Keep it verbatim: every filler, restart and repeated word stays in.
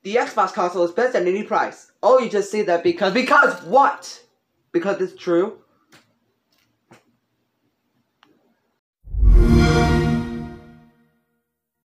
The Xbox console is best at any price. Oh, you just say that because... Because what? Because it's true?